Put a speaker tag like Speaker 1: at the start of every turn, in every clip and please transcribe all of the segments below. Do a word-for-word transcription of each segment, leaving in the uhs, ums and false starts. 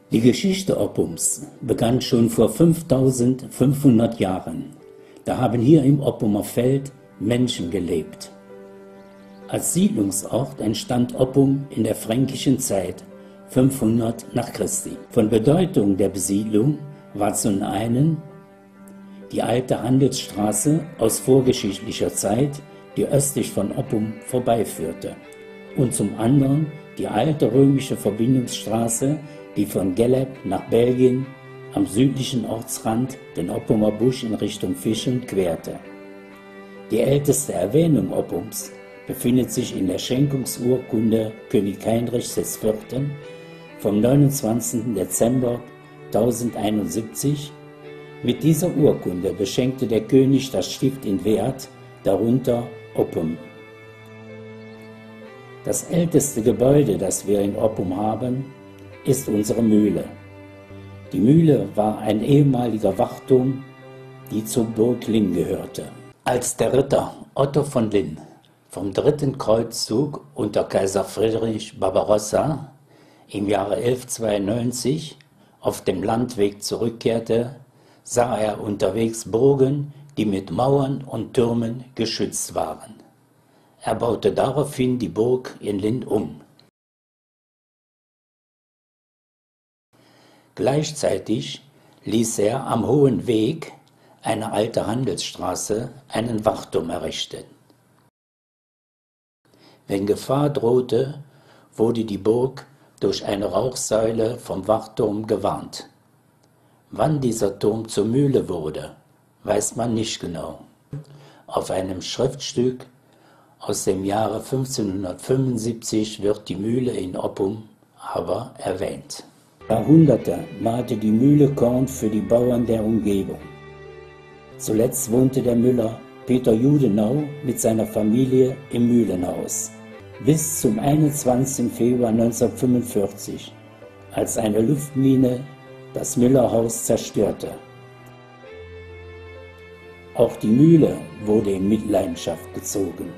Speaker 1: Die Geschichte Oppums begann schon vor fünftausendfünfhundert Jahren. Da haben hier im Oppumer Feld Menschen gelebt. Als Siedlungsort entstand Oppum in der fränkischen Zeit, fünfhundert nach Christi. Von Bedeutung der Besiedlung war zum einen die alte Handelsstraße aus vorgeschichtlicher Zeit, die östlich von Oppum vorbeiführte, und zum anderen die alte römische Verbindungsstraße, die von Gelleb nach Belgien am südlichen Ortsrand den Oppumer Busch in Richtung Fischen querte. Die älteste Erwähnung Oppums befindet sich in der Schenkungsurkunde König Heinrichs des Vierten vom neunundzwanzigsten Dezember tausendeinundsiebzig. Mit dieser Urkunde beschenkte der König das Stift in Wert, darunter Oppum. Das älteste Gebäude, das wir in Oppum haben, ist unsere Mühle. Die Mühle war ein ehemaliger Wachturm, die zur Burg Linn gehörte. Als der Ritter Otto von Linn vom dritten Kreuzzug unter Kaiser Friedrich Barbarossa im Jahre elfhundertzweiundneunzig auf dem Landweg zurückkehrte, sah er unterwegs Burgen, die mit Mauern und Türmen geschützt waren. Er baute daraufhin die Burg in Linn um. Gleichzeitig ließ er am Hohen Weg, eine alte Handelsstraße, einen Wachturm errichten. Wenn Gefahr drohte, wurde die Burg durch eine Rauchsäule vom Wachturm gewarnt. Wann dieser Turm zur Mühle wurde, weiß man nicht genau. Auf einem Schriftstück aus dem Jahre fünfzehnhundertfünfundsiebzig wird die Mühle in Oppum aber erwähnt. Jahrhunderte mahlte die Mühle Korn für die Bauern der Umgebung. Zuletzt wohnte der Müller Peter Judenau mit seiner Familie im Mühlenhaus. Bis zum einundzwanzigsten Februar neunzehnhundertfünfundvierzig, als eine Luftmine das Müllerhaus zerstörte. Auch die Mühle wurde in Mitleidenschaft gezogen.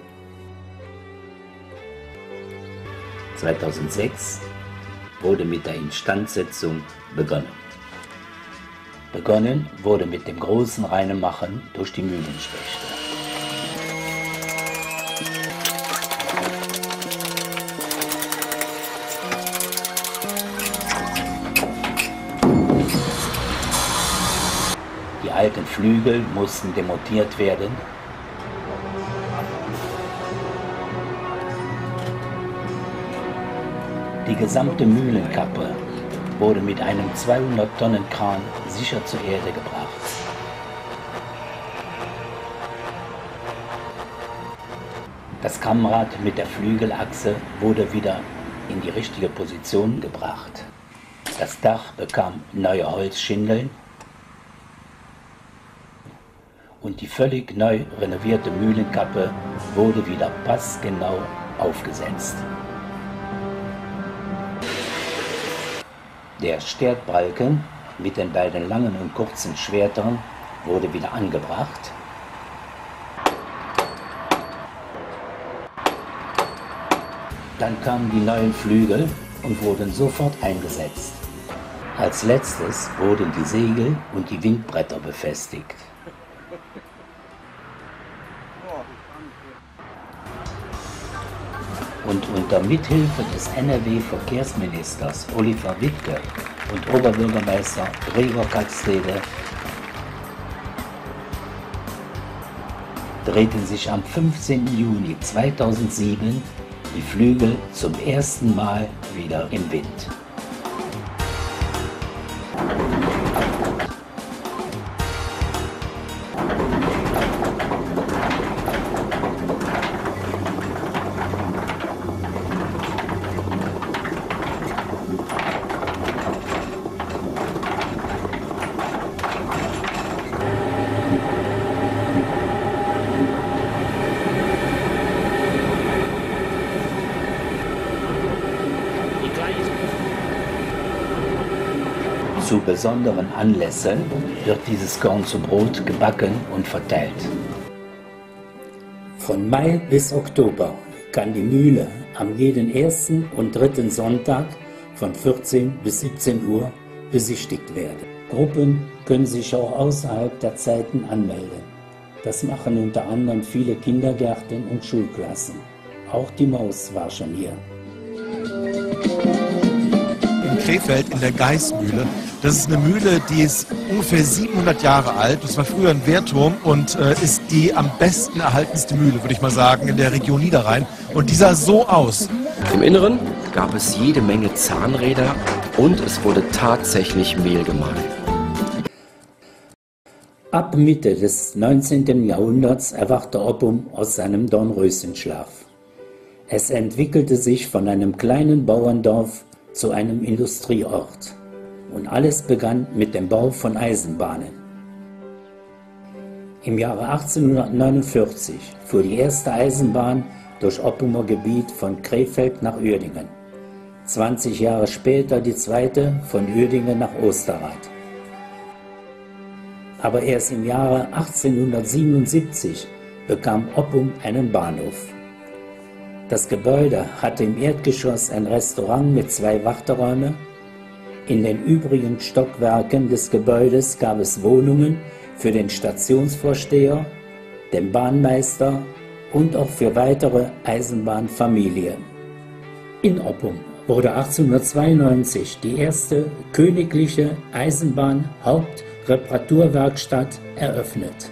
Speaker 1: zweitausendsechs wurde mit der Instandsetzung begonnen. Begonnen wurde mit dem großen Reinemachen durch die Mühlenschwächte. Die alten Flügel mussten demontiert werden. Die gesamte Mühlenkappe wurde mit einem zweihundert Tonnen Kran sicher zur Erde gebracht. Das Kammrad mit der Flügelachse wurde wieder in die richtige Position gebracht. Das Dach bekam neue Holzschindeln und die völlig neu renovierte Mühlenkappe wurde wieder passgenau aufgesetzt. Der Sterdbalken mit den beiden langen und kurzen Schwertern wurde wieder angebracht. Dann kamen die neuen Flügel und wurden sofort eingesetzt. Als letztes wurden die Segel und die Windbretter befestigt. Und unter Mithilfe des N R W-Verkehrsministers Oliver Wittke und Oberbürgermeister Gregor Katzrede drehten sich am fünfzehnten Juni zweitausendsieben die Flügel zum ersten Mal wieder im Wind. Zu besonderen Anlässen wird dieses Korn zu Brot gebacken und verteilt. Von Mai bis Oktober kann die Mühle am jeden ersten und dritten Sonntag von vierzehn bis siebzehn Uhr besichtigt werden. Gruppen können sich auch außerhalb der Zeiten anmelden. Das machen unter anderem viele Kindergärten und Schulklassen. Auch die Maus war schon hier.
Speaker 2: In Krefeld in der Geißmühle. Das ist eine Mühle, die ist ungefähr siebenhundert Jahre alt. Das war früher ein Wehrturm und äh, ist die am besten erhaltenste Mühle, würde ich mal sagen, in der Region Niederrhein. Und die sah so aus.
Speaker 3: Im Inneren gab es jede Menge Zahnräder und es wurde tatsächlich Mehl gemahlen.
Speaker 1: Ab Mitte des neunzehnten Jahrhunderts erwachte Oppum aus seinem Dornröschenschlaf. Es entwickelte sich von einem kleinen Bauerndorf zu einem Industrieort. Und alles begann mit dem Bau von Eisenbahnen. Im Jahre achtzehnhundertneunundvierzig fuhr die erste Eisenbahn durch Oppumer Gebiet von Krefeld nach Uerdingen. zwanzig Jahre später die zweite von Uerdingen nach Osterrad. Aber erst im Jahre achtzehnhundertsiebenundsiebzig bekam Oppum einen Bahnhof. Das Gebäude hatte im Erdgeschoss ein Restaurant mit zwei Warteräumen. In den übrigen Stockwerken des Gebäudes gab es Wohnungen für den Stationsvorsteher, den Bahnmeister und auch für weitere Eisenbahnfamilien. In Oppum wurde achtzehnhundertzweiundneunzig die erste königliche Eisenbahn-Hauptreparaturwerkstatt eröffnet.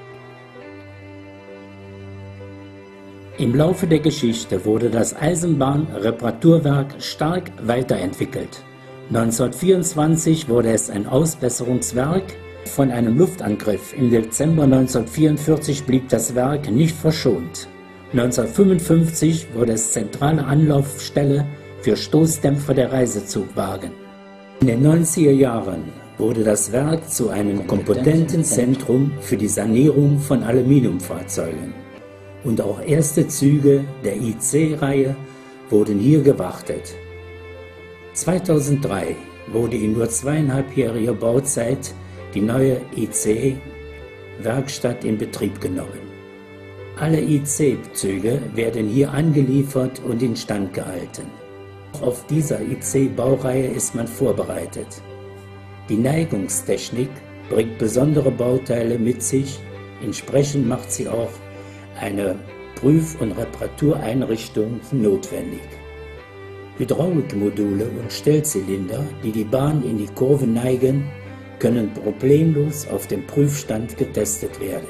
Speaker 1: Im Laufe der Geschichte wurde das Eisenbahnreparaturwerk stark weiterentwickelt. neunzehnhundertvierundzwanzig wurde es ein Ausbesserungswerk. Von einem Luftangriff im Dezember neunzehnhundertvierundvierzig blieb das Werk nicht verschont. neunzehnhundertfünfundfünfzig wurde es zentrale Anlaufstelle für Stoßdämpfer der Reisezugwagen. In den neunziger Jahren wurde das Werk zu einem kompetenten Zentrum für die Sanierung von Aluminiumfahrzeugen. Und auch erste Züge der I C-Reihe wurden hier gewartet. zweitausenddrei wurde in nur zweieinhalbjähriger Bauzeit die neue I C-Werkstatt in Betrieb genommen. Alle I C-Züge werden hier angeliefert und instand gehalten. Auf dieser I C-Baureihe ist man vorbereitet. Die Neigungstechnik bringt besondere Bauteile mit sich, entsprechend macht sie auch eine Prüf- und Reparatureinrichtung notwendig. Hydraulikmodule und Stellzylinder, die die Bahn in die Kurve neigen, können problemlos auf dem Prüfstand getestet werden.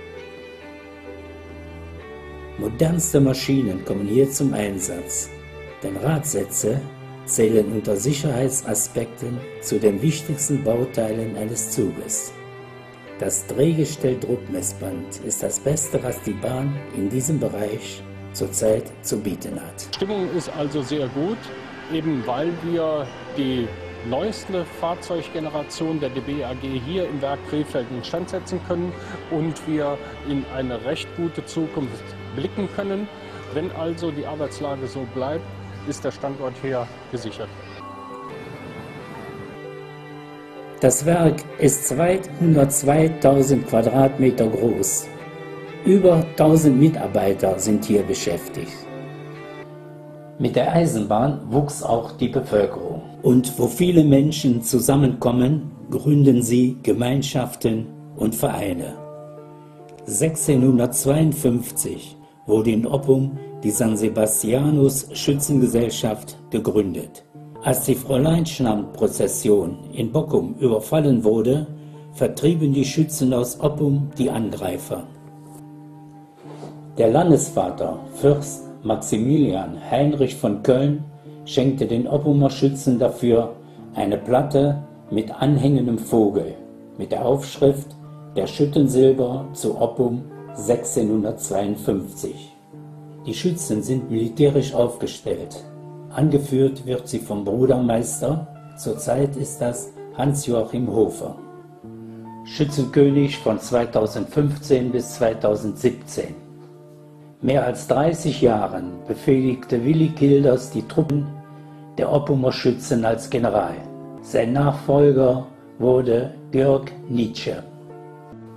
Speaker 1: Modernste Maschinen kommen hier zum Einsatz, denn Radsätze zählen unter Sicherheitsaspekten zu den wichtigsten Bauteilen eines Zuges. Das Drehgestell-Druckmessband ist das Beste, was die Bahn in diesem Bereich zurzeit zu bieten hat.
Speaker 4: Die Stimmung ist also sehr gut, eben weil wir die neueste Fahrzeuggeneration der D B A G hier im Werk Krefeld instand setzen können und wir in eine recht gute Zukunft blicken können. Wenn also die Arbeitslage so bleibt, ist der Standort hier gesichert.
Speaker 1: Das Werk ist zweihundertzweitausend Quadratmeter groß. Über tausend Mitarbeiter sind hier beschäftigt. Mit der Eisenbahn wuchs auch die Bevölkerung. Und wo viele Menschen zusammenkommen, gründen sie Gemeinschaften und Vereine. sechzehnhundertzweiundfünfzig wurde in Oppum die San Sebastianus Schützengesellschaft gegründet. Als die Fräuleinschnamm-Prozession in Bockum überfallen wurde, vertrieben die Schützen aus Oppum die Angreifer. Der Landesvater, Fürst Maximilian Heinrich von Köln, schenkte den Oppumer Schützen dafür eine Platte mit anhängendem Vogel, mit der Aufschrift Der Schüttensilber zu Oppum sechzehnhundertzweiundfünfzig. Die Schützen sind militärisch aufgestellt. Angeführt wird sie vom Brudermeister, zurzeit ist das Hans-Joachim Hofer. Schützenkönig von zweitausendfünfzehn bis zweitausendsiebzehn. Mehr als dreißig Jahren befehligte Willi Kilders die Truppen der Oppumer Schützen als General. Sein Nachfolger wurde Georg Nietzsche.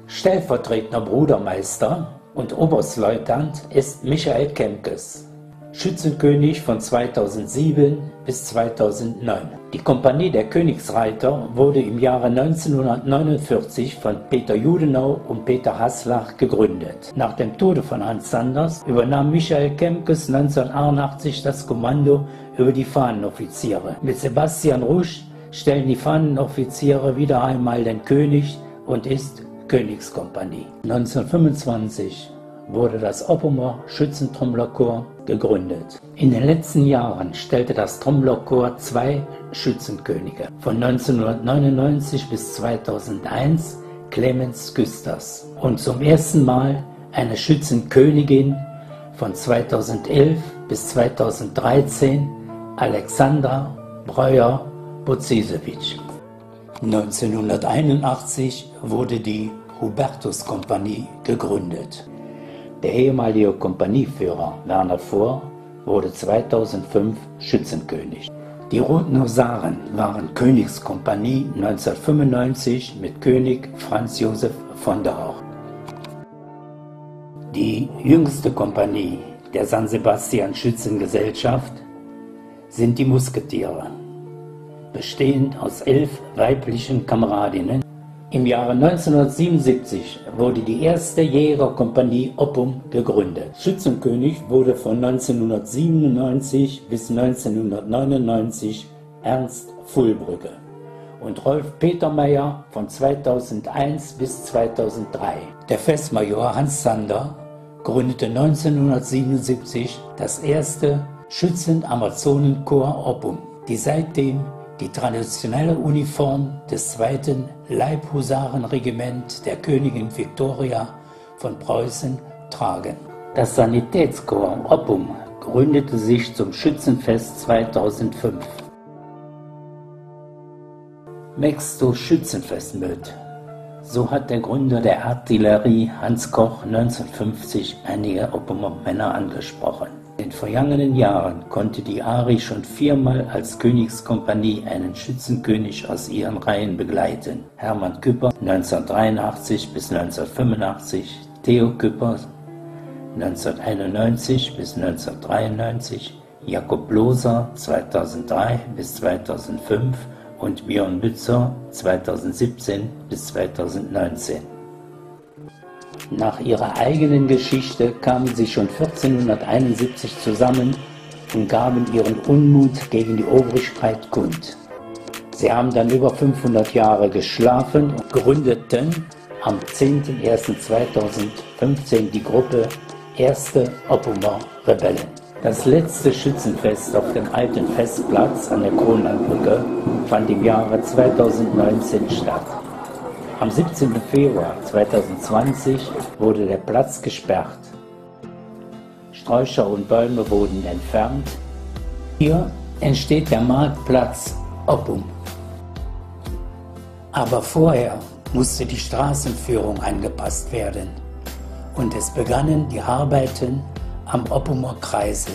Speaker 1: Stellvertretender Brudermeister und Oberstleutnant ist Michael Kempkes. Schützenkönig von zweitausendsieben bis zweitausendneun. Die Kompanie der Königsreiter wurde im Jahre neunzehnhundertneunundvierzig von Peter Judenau und Peter Haslach gegründet. Nach dem Tode von Hans Sanders übernahm Michael Kempkes neunzehnhunderteinundachtzig das Kommando über die Fahnenoffiziere. Mit Sebastian Rusch stellen die Fahnenoffiziere wieder einmal den König und ist Königskompanie. neunzehnhundertfünfundzwanzig wurde das Oppumer Schützentrommlerchor gegründet. In den letzten Jahren stellte das Trommlerchor zwei Schützenkönige. Von neunzehnhundertneunundneunzig bis zweitausendeins Clemens Küsters und zum ersten Mal eine Schützenkönigin von zweitausendelf bis zweitausenddreizehn Alexandra Breuer-Bocesewicz. neunzehnhunderteinundachtzig wurde die Hubertuskompanie gegründet. Der ehemalige Kompanieführer Werner Vohr wurde zweitausendfünf Schützenkönig. Die Roten Husaren waren Königskompanie neunzehnhundertfünfundneunzig mit König Franz Josef von der Auch. Die jüngste Kompanie der San Sebastian Schützengesellschaft sind die Musketiere, bestehend aus elf weiblichen Kameradinnen. Im Jahre neunzehnhundertsiebenundsiebzig wurde die erste Jägerkompanie Oppum gegründet. Schützenkönig wurde von neunzehnhundertsiebenundneunzig bis neunzehnhundertneunundneunzig Ernst Fulbrügge und Rolf Petermeier von zweitausendeins bis zweitausenddrei. Der Festmajor Hans Sander gründete neunzehnhundertsiebenundsiebzig das erste Schützen-Amazonenkorps Oppum, die seitdem die traditionelle Uniform des zweiten Leibhusarenregiment der Königin Viktoria von Preußen tragen. Das Sanitätskorps Oppum gründete sich zum Schützenfest zweitausendfünf. Mexto Schützenfestmöd. So hat der Gründer der Artillerie Hans Koch neunzehnhundertfünfzig einige Oppumer Männer angesprochen. In den vergangenen Jahren konnte die Ari schon viermal als Königskompanie einen Schützenkönig aus ihren Reihen begleiten. Hermann Küpper neunzehnhundertdreiundachtzig bis neunzehnhundertfünfundachtzig, Theo Küpper neunzehnhunderteinundneunzig bis neunzehnhundertdreiundneunzig, Jakob Loser zweitausenddrei bis zweitausendfünf und Björn Lützer zweitausendsiebzehn bis zweitausendneunzehn. Nach ihrer eigenen Geschichte kamen sie schon vierzehnhunderteinundsiebzig zusammen und gaben ihren Unmut gegen die Obrigkeit kund. Sie haben dann über fünfhundert Jahre geschlafen und gründeten am zehnten ersten zweitausendfünfzehn die Gruppe Erste Oppumer Rebellen. Das letzte Schützenfest auf dem alten Festplatz an der Kronlandbrücke fand im Jahre zweitausendneunzehn statt. Am siebzehnten Februar zweitausendzwanzig wurde der Platz gesperrt. Sträucher und Bäume wurden entfernt. Hier entsteht der Marktplatz Oppum. Aber vorher musste die Straßenführung angepasst werden und es begannen die Arbeiten am Oppumer Kreisel.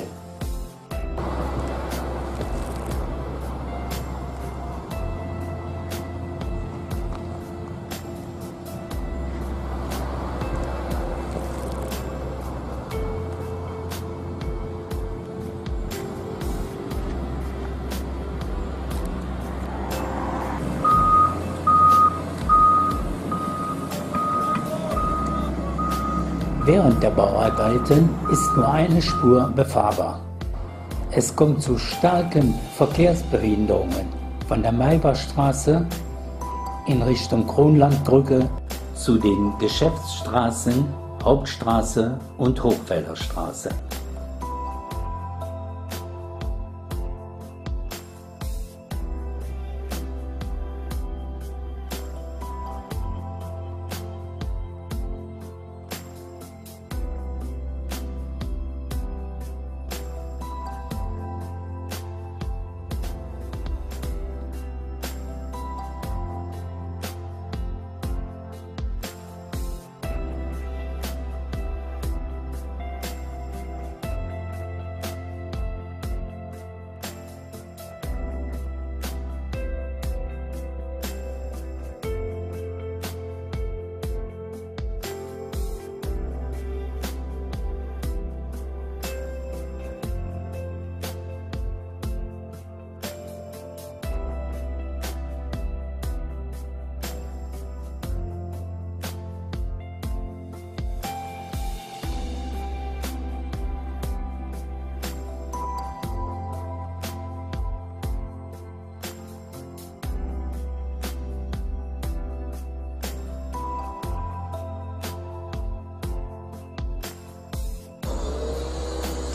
Speaker 1: Während der Bauarbeiten ist nur eine Spur befahrbar. Es kommt zu starken Verkehrsbehinderungen von der Maybarstraße in Richtung Kronlandbrücke zu den Geschäftsstraßen Hauptstraße und Hochfelder Straße.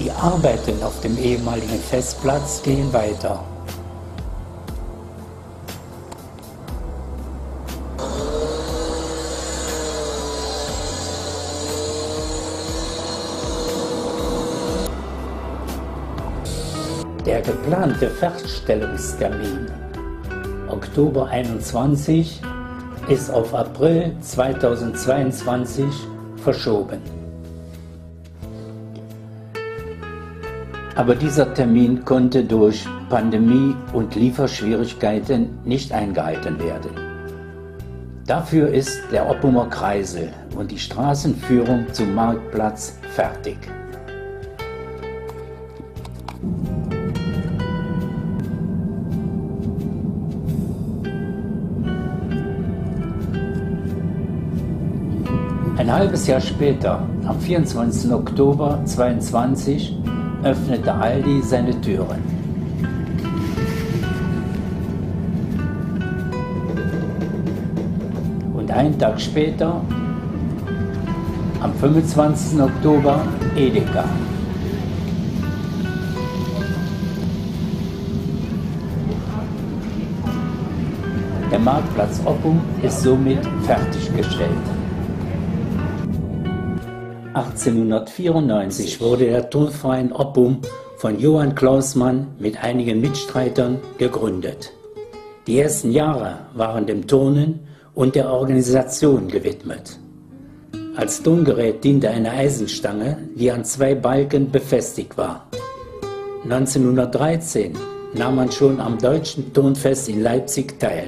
Speaker 1: Die Arbeiten auf dem ehemaligen Festplatz gehen weiter. Der geplante Fertigstellungstermin Oktober einundzwanzig ist auf April zweitausendzweiundzwanzig verschoben. Aber dieser Termin konnte durch Pandemie und Lieferschwierigkeiten nicht eingehalten werden. Dafür ist der Oppumer Kreisel und die Straßenführung zum Marktplatz fertig. Ein halbes Jahr später, am vierundzwanzigsten Oktober zweitausendzweiundzwanzig, öffnete Aldi seine Türen. Und einen Tag später, am fünfundzwanzigsten Oktober, Edeka. Der Marktplatz Oppum ist somit fertiggestellt. achtzehnhundertvierundneunzig wurde der Turnverein Oppum von Johann Klausmann mit einigen Mitstreitern gegründet. Die ersten Jahre waren dem Turnen und der Organisation gewidmet. Als Turngerät diente eine Eisenstange, die an zwei Balken befestigt war. neunzehnhundertdreizehn nahm man schon am Deutschen Turnfest in Leipzig teil.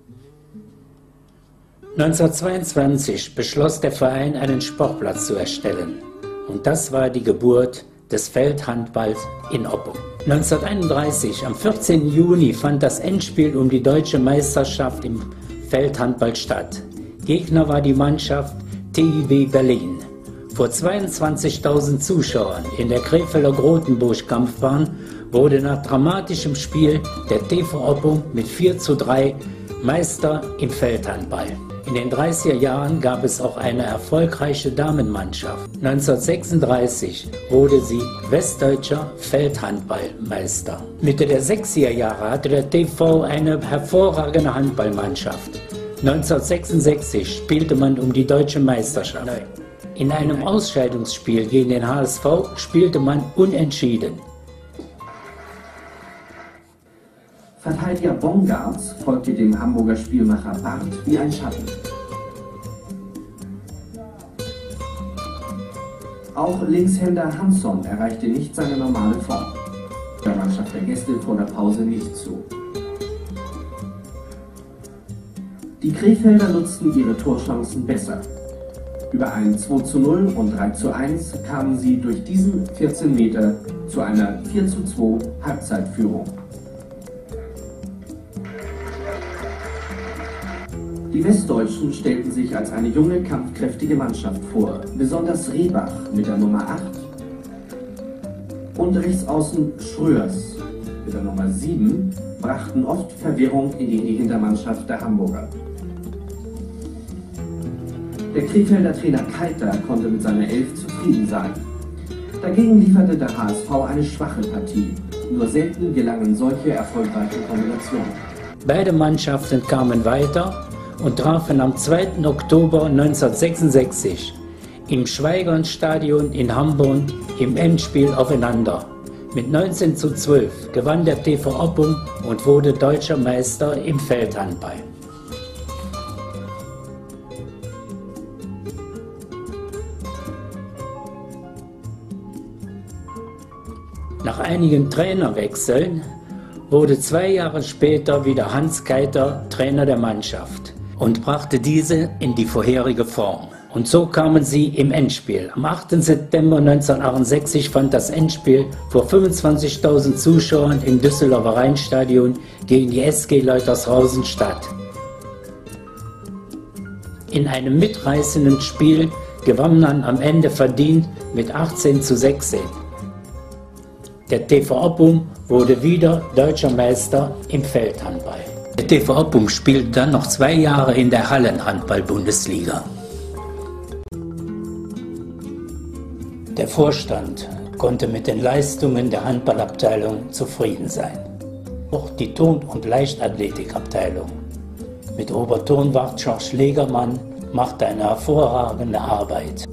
Speaker 1: neunzehnhundertzweiundzwanzig beschloss der Verein, einen Sportplatz zu erstellen. Und das war die Geburt des Feldhandballs in Oppum. neunzehnhunderteinunddreißig, am vierzehnten Juni, fand das Endspiel um die deutsche Meisterschaft im Feldhandball statt. Gegner war die Mannschaft T I W Berlin. Vor zweiundzwanzigtausend Zuschauern in der Krefelder Grotenburg-Kampfbahn wurde nach dramatischem Spiel der T V Oppum mit vier zu drei Meister im Feldhandball. In den dreißiger Jahren gab es auch eine erfolgreiche Damenmannschaft. neunzehnhundertsechsunddreißig wurde sie westdeutscher Feldhandballmeister. Mitte der sechziger Jahre hatte der T V eine hervorragende Handballmannschaft. neunzehnhundertsechsundsechzig spielte man um die deutsche Meisterschaft. In einem Ausscheidungsspiel gegen den H S V spielte man unentschieden.
Speaker 5: Verteidiger Bongartz folgte dem Hamburger Spielmacher Barth wie ein Schatten. Auch Linkshänder Hansson erreichte nicht seine normale Form. Der Mannschaft der Gäste vor der Pause nicht zu. Die Krefelder nutzten ihre Torchancen besser. Über ein zwei zu null und drei zu eins kamen sie durch diesen vierzehn Meter zu einer vier zu zwei Halbzeitführung. Die Westdeutschen stellten sich als eine junge, kampfkräftige Mannschaft vor. Besonders Rehbach mit der Nummer acht und rechtsaußen Schröers mit der Nummer sieben brachten oft Verwirrung in die Hintermannschaft der Hamburger. Der Krefelder Trainer Keiter konnte mit seiner Elf zufrieden sein. Dagegen lieferte der H S V eine schwache Partie. Nur selten gelangen solche erfolgreiche Kombinationen.
Speaker 1: Beide Mannschaften kamen weiter und trafen am zweiten Oktober neunzehnhundertsechsundsechzig im Schweigernstadion in Hamburg im Endspiel aufeinander. Mit neunzehn zu zwölf gewann der T V Oppum und wurde deutscher Meister im Feldhandball. Nach einigen Trainerwechseln wurde zwei Jahre später wieder Hans Keiter Trainer der Mannschaft und brachte diese in die vorherige Form. Und so kamen sie im Endspiel. Am achten September neunzehnhundertachtundsechzig fand das Endspiel vor fünfundzwanzigtausend Zuschauern im Düsseldorfer Rheinstadion gegen die S G Leutershausen statt. In einem mitreißenden Spiel gewann man am Ende verdient mit achtzehn zu sechzehn. Der T V Oppum wurde wieder deutscher Meister im Feldhandball. Der T V Oppum spielte dann noch zwei Jahre in der Hallenhandball-Bundesliga. Der Vorstand konnte mit den Leistungen der Handballabteilung zufrieden sein. Auch die Turn- und Leichtathletikabteilung mit Oberturnwart George Legermann machte eine hervorragende Arbeit.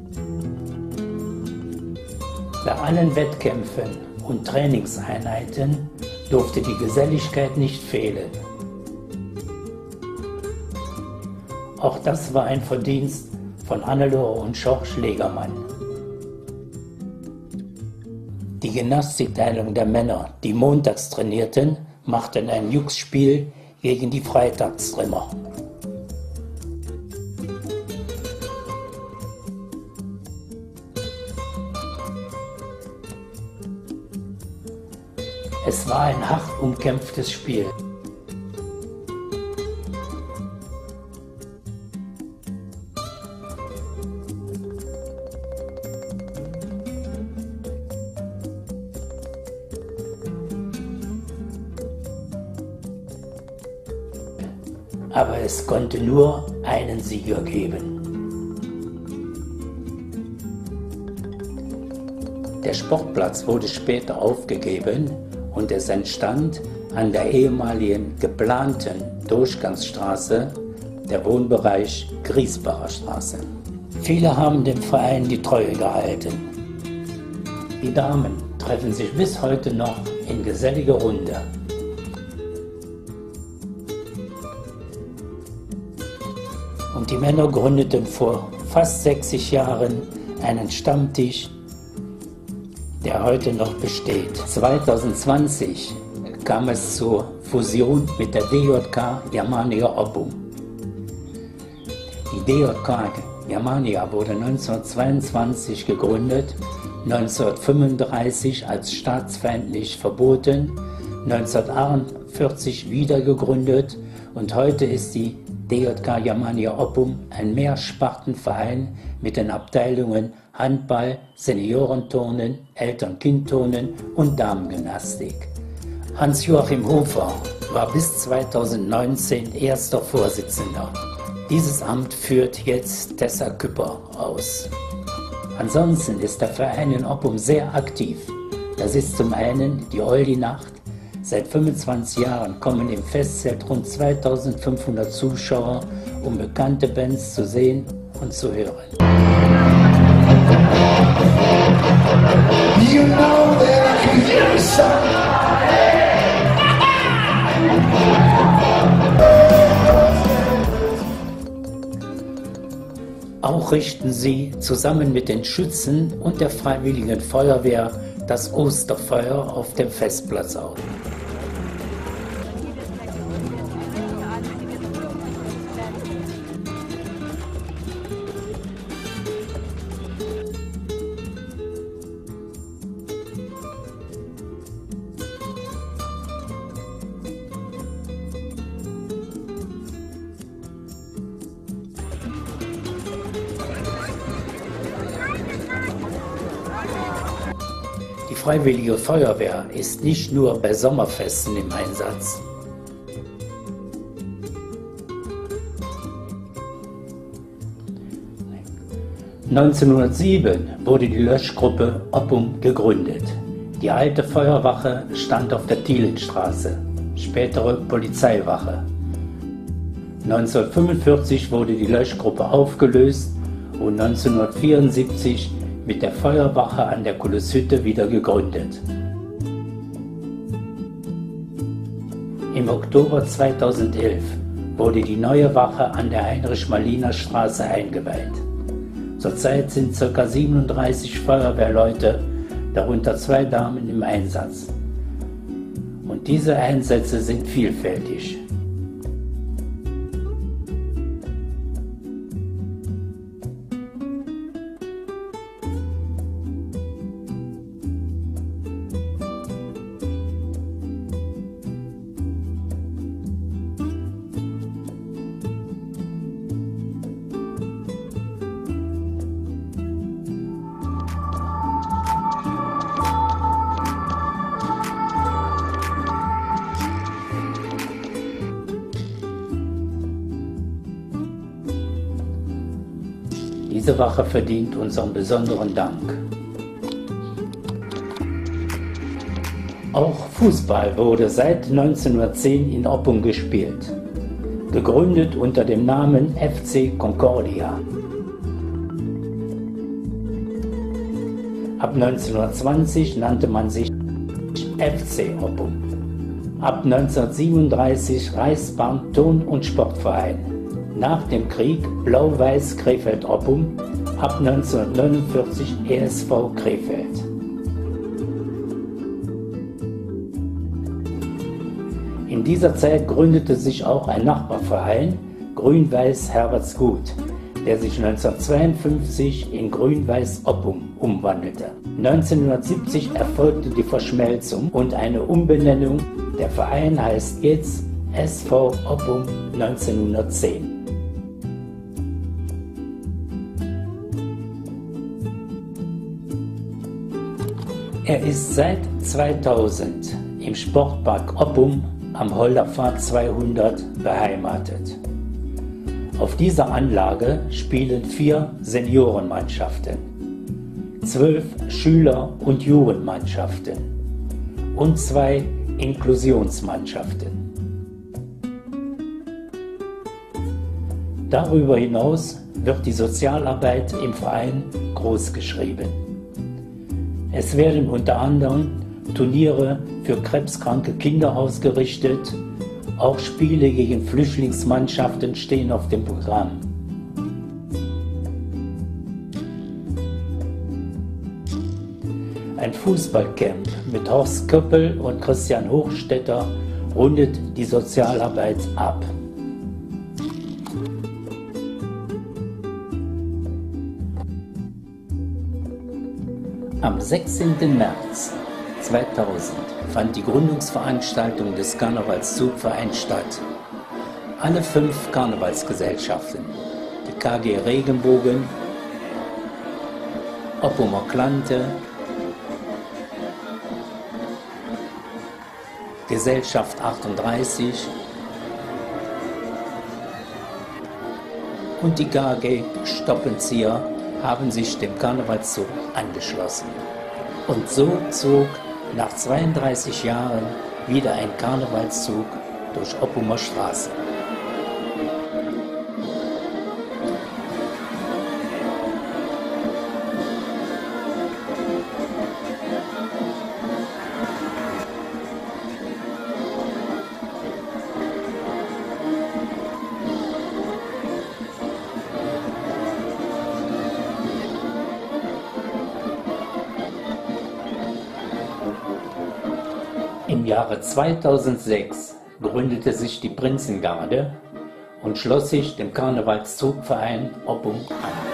Speaker 1: Bei allen Wettkämpfen und Trainingseinheiten durfte die Geselligkeit nicht fehlen. Auch das war ein Verdienst von Hannelore und George Legermann. Die Gymnastikteilung der Männer, die montags trainierten, machten ein Jux-Spiel gegen die Freitagstrimmer. Es war ein hart umkämpftes Spiel. Aber es konnte nur einen Sieger geben. Der Sportplatz wurde später aufgegeben und es entstand an der ehemaligen geplanten Durchgangsstraße der Wohnbereich Griesbacher Straße. Viele haben dem Verein die Treue gehalten. Die Damen treffen sich bis heute noch in geselliger Runde. Und die Männer gründeten vor fast sechzig Jahren einen Stammtisch, der heute noch besteht. zweitausendzwanzig kam es zur Fusion mit der D J K Germania Oppum. Die D J K Germania wurde neunzehnhundertzweiundzwanzig gegründet, neunzehnhundertfünfunddreißig als staatsfeindlich verboten, neunzehnhundertachtundvierzig wieder gegründet und heute ist die D J K Germania Oppum ein Mehrspartenverein mit den Abteilungen Handball, Seniorenturnen, Eltern-Kind-Turnen und Damengymnastik. Hans-Joachim Hofer war bis zweitausendneunzehn erster Vorsitzender. Dieses Amt führt jetzt Tessa Küpper aus. Ansonsten ist der Verein in Oppum sehr aktiv. Das ist zum einen die Oldie-Nacht. Seit fünfundzwanzig Jahren kommen im Festzelt rund zweitausendfünfhundert Zuschauer, um bekannte Bands zu sehen und zu hören. You know that I can hear Auch richten sie zusammen mit den Schützen und der Freiwilligen Feuerwehr das Osterfeuer auf dem Festplatz auf. Die Freiwillige Feuerwehr ist nicht nur bei Sommerfesten im Einsatz. neunzehnhundertsieben wurde die Löschgruppe Oppum gegründet. Die alte Feuerwache stand auf der Thielenstraße, spätere Polizeiwache. neunzehnhundertfünfundvierzig wurde die Löschgruppe aufgelöst und neunzehnhundertvierundsiebzig mit der Feuerwache an der Kulleshütte wieder gegründet. Im Oktober zweitausendelf wurde die neue Wache an der Heinrich-Maliner-Straße eingeweiht. Zurzeit sind ca. siebenunddreißig Feuerwehrleute, darunter zwei Damen, im Einsatz. Und diese Einsätze sind vielfältig. Diese Wache verdient unseren besonderen Dank. Auch Fußball wurde seit neunzehnhundertzehn in Oppum gespielt, gegründet unter dem Namen F C Concordia. Ab neunzehnhundertzwanzig nannte man sich F C Oppum. Ab neunzehnhundertsiebenunddreißig Reichsbahn Turn- und Sportverein. Nach dem Krieg Blau-Weiß Krefeld-Oppum, ab neunzehnhundertneunundvierzig E S V Krefeld. In dieser Zeit gründete sich auch ein Nachbarverein, Grün-Weiß Herbertsgut, der sich neunzehnhundertzweiundfünfzig in Grün-Weiß Oppum umwandelte. neunzehnhundertsiebzig erfolgte die Verschmelzung und eine Umbenennung. Der Verein heißt jetzt S V Oppum neunzehnhundertzehn. Er ist seit zweitausend im Sportpark Oppum am Holderpfad zweihundert beheimatet. Auf dieser Anlage spielen vier Seniorenmannschaften, zwölf Schüler- und Jugendmannschaften und zwei Inklusionsmannschaften. Darüber hinaus wird die Sozialarbeit im Verein großgeschrieben. Es werden unter anderem Turniere für krebskranke Kinder ausgerichtet. Auch Spiele gegen Flüchtlingsmannschaften stehen auf dem Programm. Ein Fußballcamp mit Horst Köppel und Christian Hochstetter rundet die Sozialarbeit ab. Am sechzehnten März zweitausend fand die Gründungsveranstaltung des Karnevalszugvereins statt. Alle fünf Karnevalsgesellschaften, die K G Regenbogen, Oppumer Klante, Gesellschaft achtunddreißig und die K G Stoppenzieher haben sich dem Karnevalszug angeschlossen. Und so zog nach zweiunddreißig Jahren wieder ein Karnevalszug durch Oppumer Straße. Im Jahre zweitausendsechs gründete sich die Prinzengarde und schloss sich dem Karnevalszugverein Oppum an.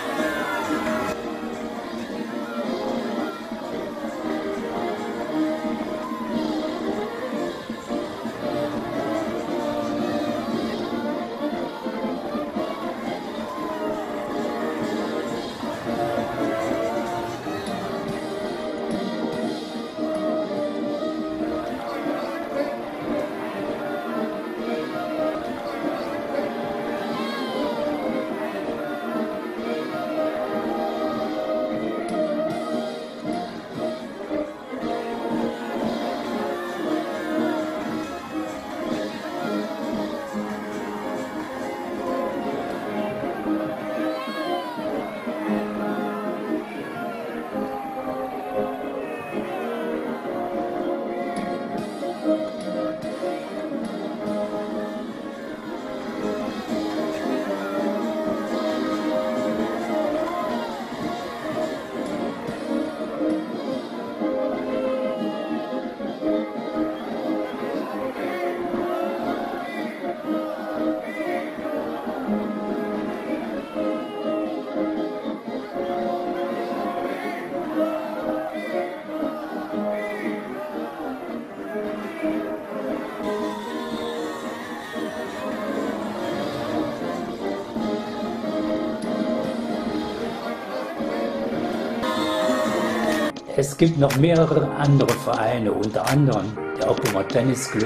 Speaker 1: Es gibt noch mehrere andere Vereine, unter anderem der Oppumer Tennisclub,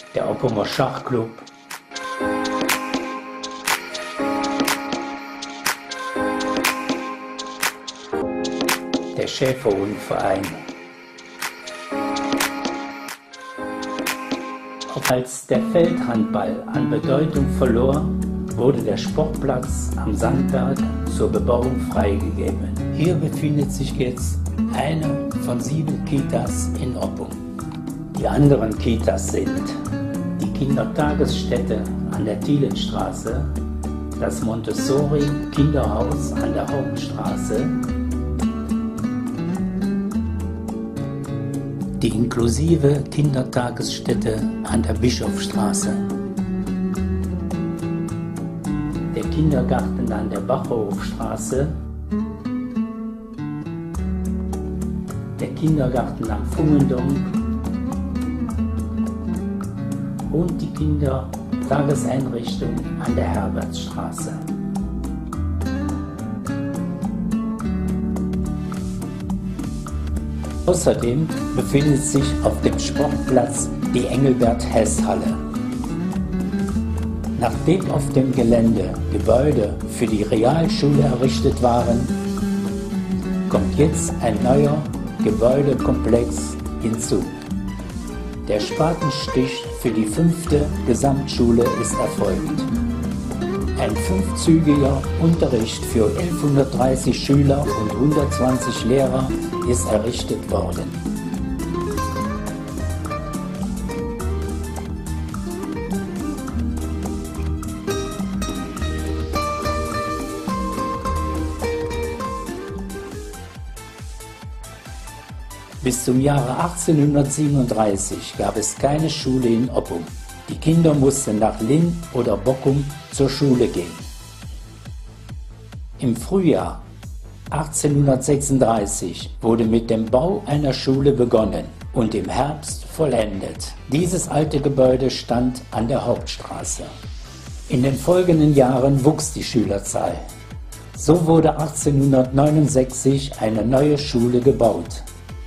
Speaker 1: der Oppumer Schachclub, der Schäferhundverein. Auch als der Feldhandball an Bedeutung verlor, wurde der Sportplatz am Sandberg zur Bebauung freigegeben. Hier befindet sich jetzt eine von sieben Kitas in Oppum. Die anderen Kitas sind die Kindertagesstätte an der Thielenstraße, das Montessori-Kinderhaus an der Hauptstraße, die inklusive Kindertagesstätte an der Bischofstraße, der Kindergarten an der Bachhofstraße, der Kindergarten am Fungendom und die Kindertageseinrichtung an der Herbertstraße. Außerdem befindet sich auf dem Sportplatz die Engelbert-Hess-Halle. Nachdem auf dem Gelände Gebäude für die Realschule errichtet waren, kommt jetzt ein neuer Gebäudekomplex hinzu. Der Spatenstich für die fünfte Gesamtschule ist erfolgt. Ein fünfzügiger Unterricht für elfhundertdreißig Schüler und hundertzwanzig Lehrer ist errichtet worden. Bis zum Jahre achtzehnhundertsiebenunddreißig gab es keine Schule in Oppum. Die Kinder mussten nach Linn oder Bockum zur Schule gehen. Im Frühjahr achtzehnhundertsechsunddreißig wurde mit dem Bau einer Schule begonnen und im Herbst vollendet. Dieses alte Gebäude stand an der Hauptstraße. In den folgenden Jahren wuchs die Schülerzahl. So wurde achtzehnhundertneunundsechzig eine neue Schule gebaut.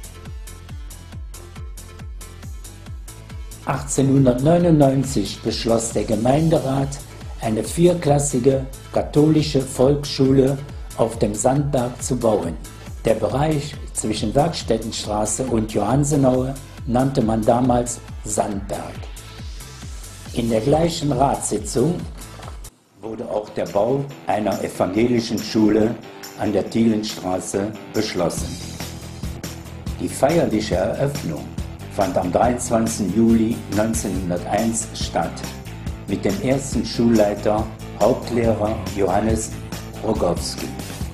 Speaker 1: achtzehnhundertneunundneunzig beschloss der Gemeinderat, eine vierklassige katholische Volksschule auf dem Sandberg zu bauen. Der Bereich zwischen Werkstättenstraße und Johannsenaue nannte man damals Sandberg. In der gleichen Ratssitzung wurde auch der Bau einer evangelischen Schule an der Thielenstraße beschlossen. Die feierliche Eröffnung fand am dreiundzwanzigsten Juli neunzehnhunderteins statt, mit dem ersten Schulleiter, Hauptlehrer Johannes Rogowski.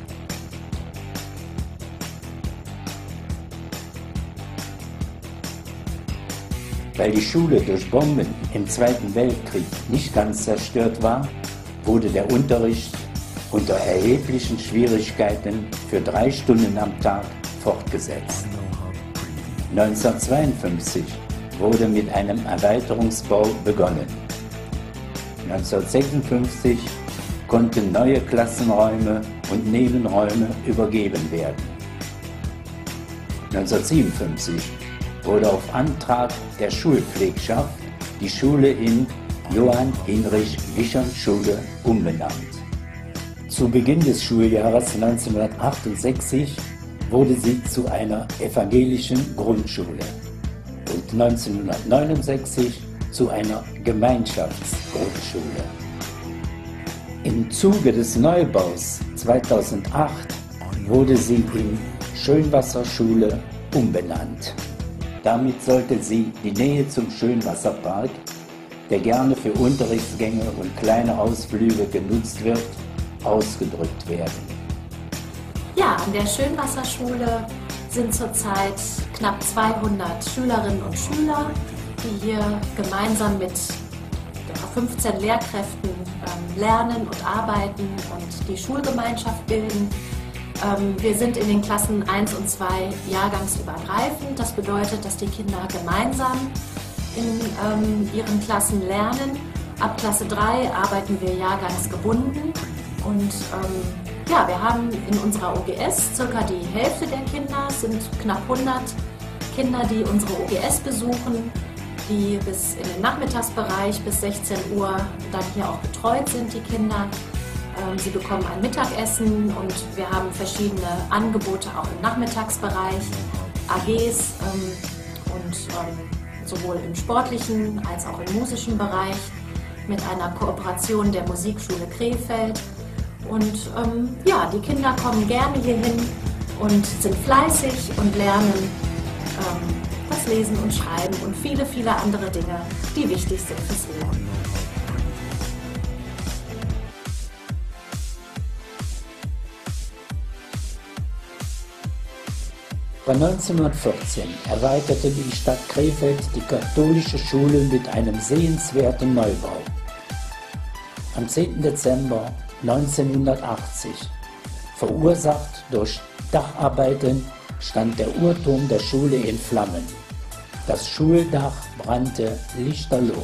Speaker 1: Weil die Schule durch Bomben im Zweiten Weltkrieg nicht ganz zerstört war, wurde der Unterricht unter erheblichen Schwierigkeiten für drei Stunden am Tag fortgesetzt. neunzehnhundertzweiundfünfzig wurde mit einem Erweiterungsbau begonnen. neunzehnhundertsechsundfünfzig konnten neue Klassenräume und Nebenräume übergeben werden. neunzehnhundertsiebenundfünfzig wurde auf Antrag der Schulpflegschaft die Schule in Johann-Hinrich-Wichern-Schule umbenannt. Zu Beginn des Schuljahres neunzehnhundertachtundsechzig wurde sie zu einer evangelischen Grundschule und neunzehnhundertneunundsechzig zu einer Gemeinschaftsgrundschule. Im Zuge des Neubaus zweitausendacht wurde sie in Schönwasserschule umbenannt. Damit sollte sie die Nähe zum Schönwasserpark, der gerne für Unterrichtsgänge und kleine Ausflüge genutzt wird, ausgedrückt werden.
Speaker 6: Ja, an der Schönwasserschule sind zurzeit knapp zweihundert Schülerinnen und Schüler, die hier gemeinsam mit fünfzehn Lehrkräften ähm, lernen und arbeiten und die Schulgemeinschaft bilden. Ähm, wir sind in den Klassen eins und zwei jahrgangsübergreifend. Das bedeutet, dass die Kinder gemeinsam in ähm, ihren Klassen lernen. Ab Klasse drei arbeiten wir jahrgangsgebunden und ähm, ja, wir haben in unserer O G S circa die Hälfte der Kinder, es sind knapp hundert Kinder, die unsere O G S besuchen. die bis in den Nachmittagsbereich bis sechzehn Uhr dann hier auch betreut sind, die Kinder. Sie bekommen ein Mittagessen und wir haben verschiedene Angebote auch im Nachmittagsbereich, A Gs ähm, und ähm, sowohl im sportlichen als auch im musischen Bereich mit einer Kooperation der Musikschule Krefeld. Und ähm, ja, die Kinder kommen gerne hierhin und sind fleißig und lernen ähm, das Lesen und Schreiben und viele, viele andere Dinge, die wichtig sind fürs Leben.
Speaker 1: neunzehnhundertvierzehn erweiterte die Stadt Krefeld die katholische Schule mit einem sehenswerten Neubau. Am zehnten Dezember neunzehnhundertachtzig, verursacht durch Dacharbeiten, stand der Uhrturm der Schule in Flammen. Das Schuldach brannte lichterloh.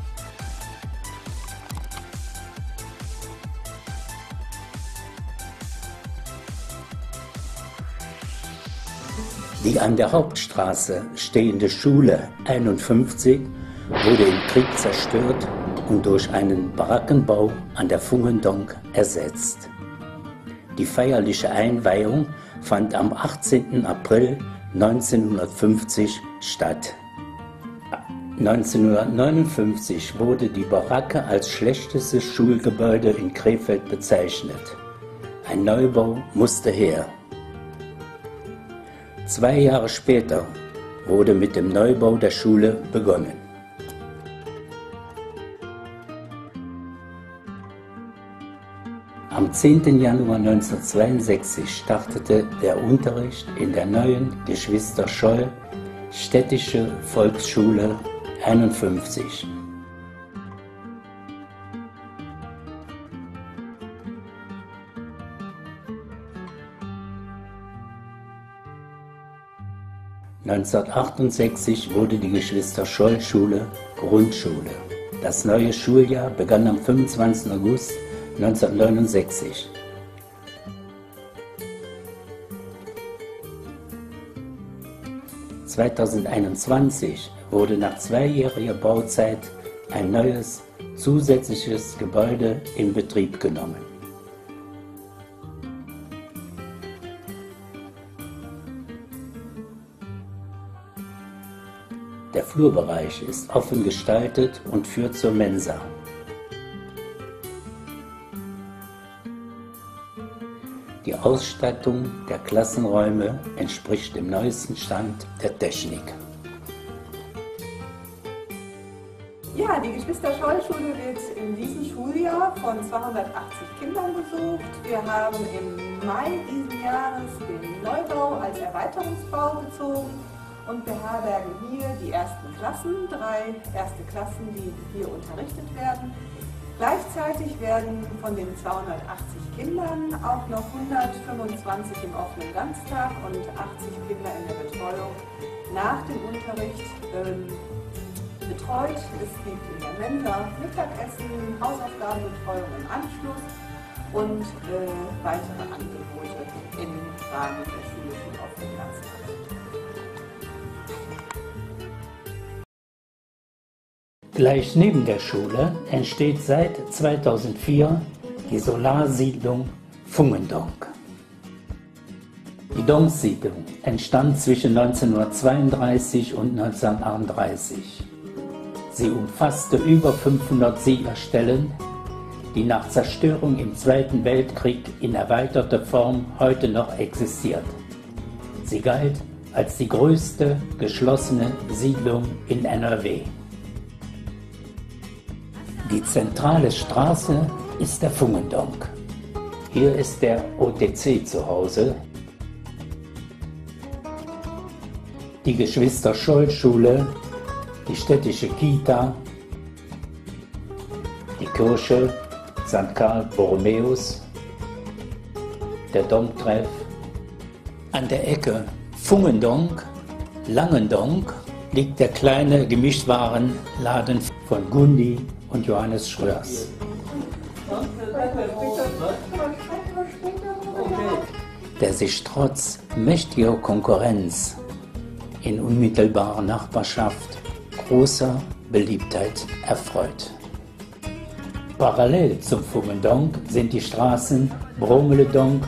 Speaker 1: Die an der Hauptstraße stehende Schule einundfünfzig wurde im Krieg zerstört und durch einen Barackenbau an der Fungendonk ersetzt. Die feierliche Einweihung fand am achtzehnten April neunzehnhundertfünfzig statt. neunzehnhundertneunundfünfzig wurde die Baracke als schlechtestes Schulgebäude in Krefeld bezeichnet. Ein Neubau musste her. Zwei Jahre später wurde mit dem Neubau der Schule begonnen. Am zehnten Januar neunzehnhundertzweiundsechzig startete der Unterricht in der neuen Geschwister Scholl Städtische Volksschule einundfünfzig. neunzehnhundertachtundsechzig wurde die Geschwister-Scholl-Schule Grundschule. Das neue Schuljahr begann am fünfundzwanzigsten August neunzehnhundertneunundsechzig. zweitausendeinundzwanzig wurde nach zweijähriger Bauzeit ein neues zusätzliches Gebäude in Betrieb genommen. Der Flurbereich ist offen gestaltet und führt zur Mensa. Die Ausstattung der Klassenräume entspricht dem neuesten Stand der Technik.
Speaker 7: Ja, die Geschwister-Scholl-Schule wird in diesem Schuljahr von zweihundertachtzig Kindern besucht. Wir haben im Mai diesen Jahres den Neubau als Erweiterungsbau bezogen. Und beherbergen hier die ersten Klassen, drei erste Klassen, die hier unterrichtet werden. Gleichzeitig werden von den zweihundertachtzig Kindern auch noch hundertfünfundzwanzig im offenen Ganztag und achtzig Kinder in der Betreuung nach dem Unterricht ähm, betreut. Es gibt in der Mensa Mittagessen, Hausaufgabenbetreuung im Anschluss und äh, weitere Angebote im Rahmen der schulischen offenen Ganztag.
Speaker 1: Gleich neben der Schule entsteht seit zweitausendvier die Solarsiedlung Fungendonk. Die Donk-Siedlung entstand zwischen neunzehnhundertzweiunddreißig und neunzehnhundertachtunddreißig. Sie umfasste über fünfhundert Siedlerstellen, die nach Zerstörung im Zweiten Weltkrieg in erweiterter Form heute noch existiert. Sie galt als die größte geschlossene Siedlung in N R W. Die zentrale Straße ist der Fungendonk. Hier ist der O T C zu Hause. Die Geschwister-Scholl-Schule, die städtische Kita, die Kirche Sankt Karl Borromäus, der Domtreff. An der Ecke Fungendonk, Langendonk liegt der kleine Gemischtwarenladen von Gundi und Johannes Schröers. Der sich trotz mächtiger Konkurrenz in unmittelbarer Nachbarschaft großer Beliebtheit erfreut. Parallel zum Pfumendonk sind die Straßen Bromeledonk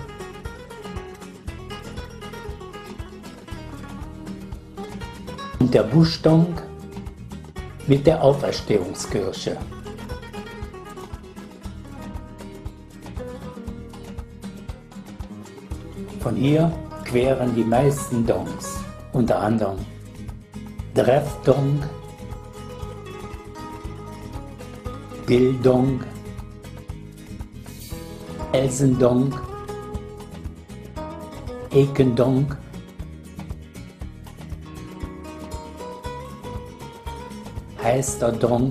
Speaker 1: und der Buschdonk mit der Auferstehungskirche. Von hier queren die meisten Donks, unter anderem Drefdonk, Gildonk, Elsendonk, Ekendonk, Heisterdonk,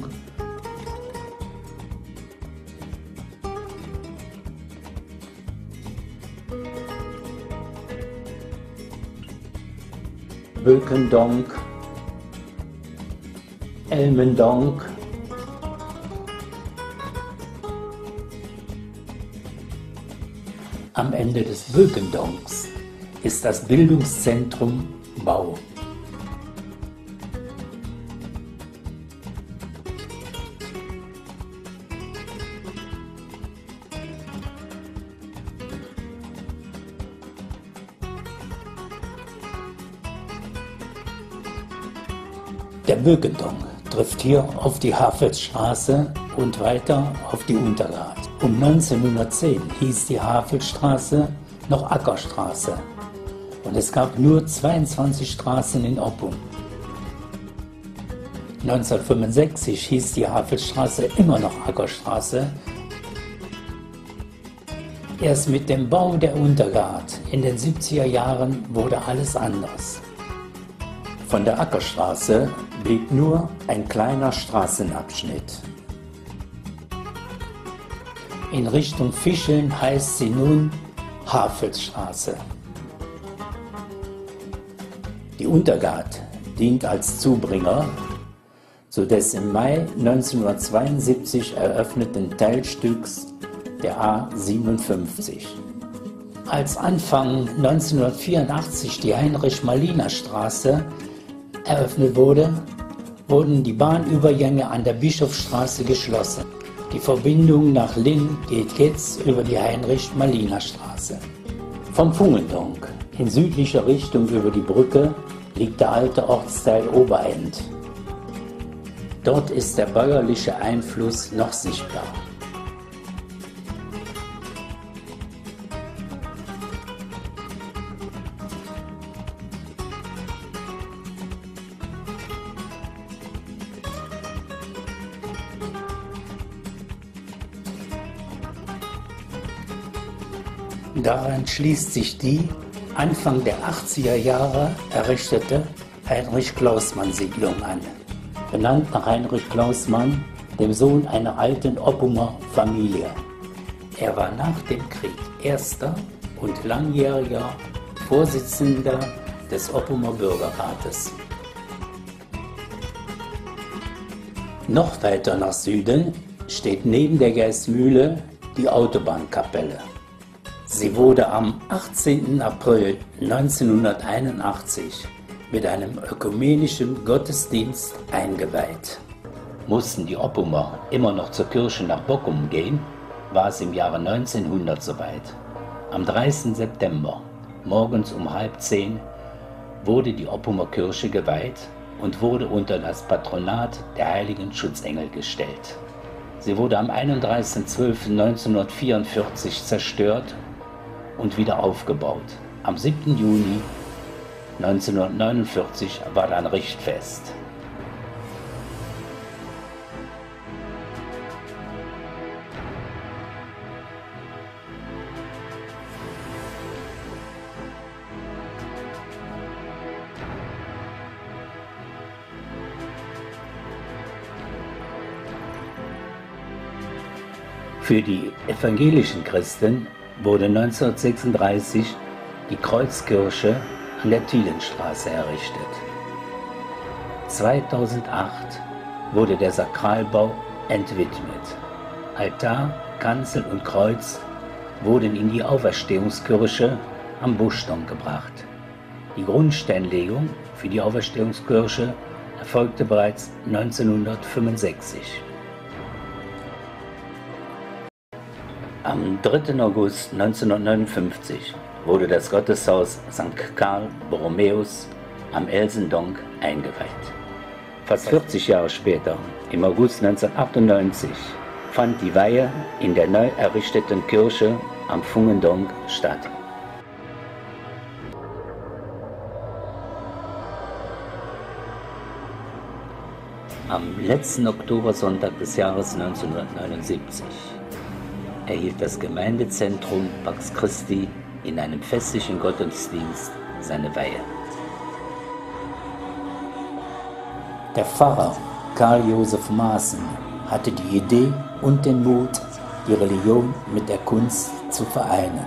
Speaker 1: Bökendonk, Elmendonk, am Ende des Bökendonks ist das Bildungszentrum Bau. Der Bökendonk trifft hier auf die Havelsstraße und weiter auf die Untergart. Um neunzehnhundertzehn hieß die Havelstraße noch Ackerstraße und es gab nur zweiundzwanzig Straßen in Oppum. neunzehnhundertfünfundsechzig hieß die Havelstraße immer noch Ackerstraße. Erst mit dem Bau der Untergart in den siebziger Jahren wurde alles anders. Von der Ackerstraße blieb nur ein kleiner Straßenabschnitt. In Richtung Fischeln heißt sie nun Havelsstraße. Die Untergart dient als Zubringer zu des im Mai neunzehnhundertzweiundsiebzig eröffneten Teilstücks der A siebenundfünfzig. Als Anfang neunzehnhundertvierundachtzig die Heinrich-Maliner-Straße eröffnet wurde, wurden die Bahnübergänge an der Bischofsstraße geschlossen. Die Verbindung nach Linn geht jetzt über die Heinrich-Maliner-Straße. Vom Pfumendonk in südlicher Richtung über die Brücke liegt der alte Ortsteil Oberend. Dort ist der bäuerliche Einfluss noch sichtbar. Daran schließt sich die Anfang der achtziger Jahre errichtete Heinrich-Klausmann-Siedlung an. Benannt nach Heinrich Klausmann, dem Sohn einer alten Oppumer Familie. Er war nach dem Krieg erster und langjähriger Vorsitzender des Oppumer Bürgerrates. Noch weiter nach Süden steht neben der Geißmühle die Autobahnkapelle. Sie wurde am achtzehnten April neunzehnhunderteinundachtzig mit einem ökumenischen Gottesdienst eingeweiht. Mussten die Oppumer immer noch zur Kirche nach Bockum gehen, war es im Jahre neunzehnhundert soweit. Am dreißigsten September, morgens um halb zehn, wurde die Oppumer Kirche geweiht und wurde unter das Patronat der heiligen Schutzengel gestellt. Sie wurde am einunddreißigsten zwölften neunzehnhundertvierundvierzig zerstört und wieder aufgebaut. Am siebten Juni neunzehnhundertneunundvierzig war dann Richtfest. Für die evangelischen Christen wurde neunzehnhundertsechsunddreißig die Kreuzkirche an der Thielenstraße errichtet. zweitausendacht wurde der Sakralbau entwidmet. Altar, Kanzel und Kreuz wurden in die Auferstehungskirche am Buschdonk gebracht. Die Grundsteinlegung für die Auferstehungskirche erfolgte bereits neunzehnhundertfünfundsechzig. Am dritten August neunzehnhundertneunundfünfzig wurde das Gotteshaus Sankt Karl Borromäus am Elsendonk eingeweiht. Fast vierzig Jahre später, im August neunzehnhundertachtundneunzig, fand die Weihe in der neu errichteten Kirche am Fungendonk statt. Am letzten Oktobersonntag des Jahres neunzehnhundertneunundsiebzig erhielt das Gemeindezentrum Pax Christi in einem festlichen Gottesdienst seine Weihe. Der Pfarrer Karl Josef Maaßen hatte die Idee und den Mut, die Religion mit der Kunst zu vereinen.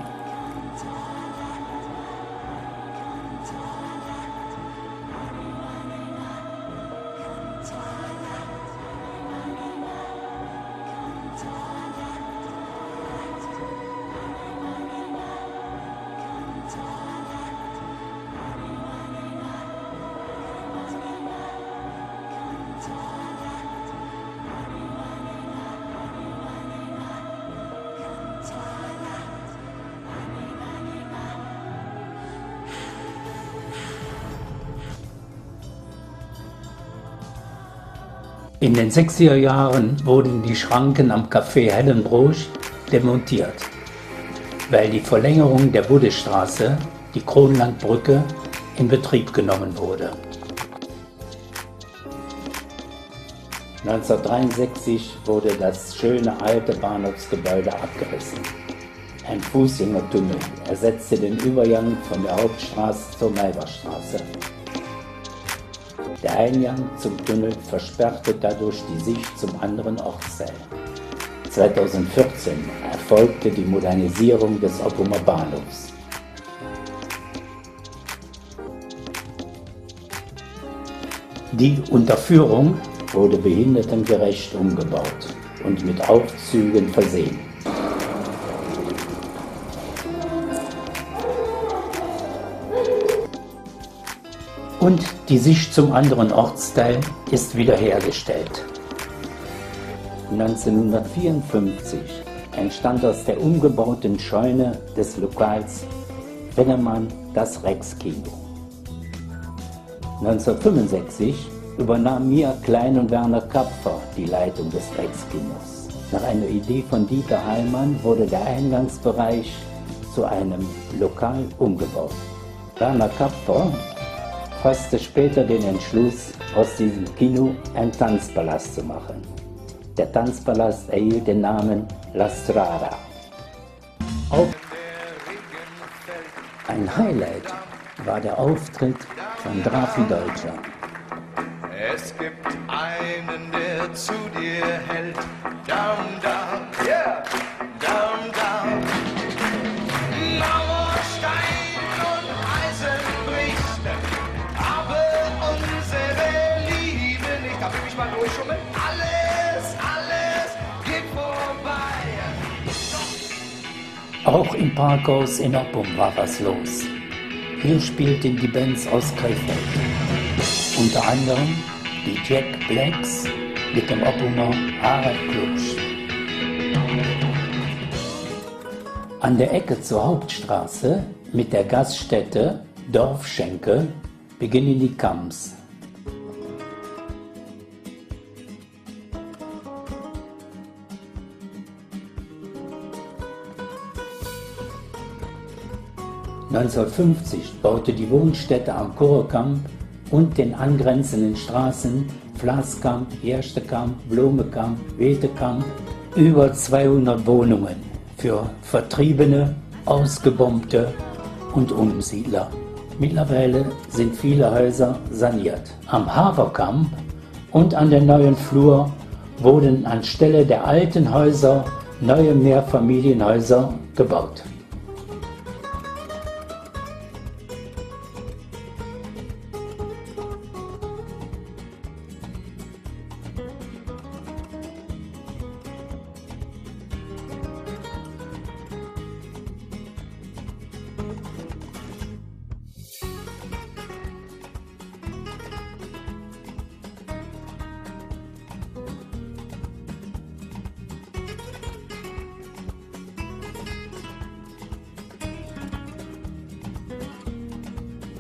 Speaker 1: In den sechziger Jahren wurden die Schranken am Café Hellenbroich demontiert, weil die Verlängerung der Buddestraße, die Kronlandbrücke, in Betrieb genommen wurde. neunzehnhundertdreiundsechzig wurde das schöne alte Bahnhofsgebäude abgerissen. Ein Fußgängertunnel ersetzte den Übergang von der Hauptstraße zur Maiberstraße. Der Eingang zum Tunnel versperrte dadurch die Sicht zum anderen Ortsteil. zweitausendvierzehn erfolgte die Modernisierung des Oppumer Bahnhofs. Die Unterführung wurde behindertengerecht umgebaut und mit Aufzügen versehen. Und die Sicht zum anderen Ortsteil ist wiederhergestellt. neunzehnhundertvierundfünfzig entstand aus der umgebauten Scheune des Lokals Wennemann das Rex-Kino. neunzehnhundertfünfundsechzig übernahm Mia Klein und Werner Kapfer die Leitung des Rex-Kinos. Nach einer Idee von Dieter Heilmann wurde der Eingangsbereich zu einem Lokal umgebaut. Werner Kapfer fasste später den Entschluss, aus diesem Kino einen Tanzpalast zu machen. Der Tanzpalast erhielt den Namen La Strada. Auch ein Highlight war der Auftritt von Drafi Deutscher.
Speaker 8: Es gibt einen, der zu dir hält. Down, down, yeah, down, down. Mauer, Stein und Eisen bricht, aber unsere Liebe nicht. Darf ich mich mal durchschummeln? Alles, alles geht vorbei.
Speaker 1: Auch im Parkhaus in Oppum war was los. Hier spielten die Bands aus Krefeld. Unter anderem die Jack Blacks mit dem Oppumer Harald Klutsch. An der Ecke zur Hauptstraße mit der Gaststätte Dorfschenke beginnen die Kamms. neunzehnhundertfünfzig baute die Wohnstätte am Kurrekamp und den angrenzenden Straßen Flaskamp, Jerstekamp, Blumekamp, Wetekamp über zweihundert Wohnungen für Vertriebene, Ausgebombte und Umsiedler. Mittlerweile sind viele Häuser saniert. Am Haverkamp und an der neuen Flur wurden anstelle der alten Häuser neue Mehrfamilienhäuser gebaut.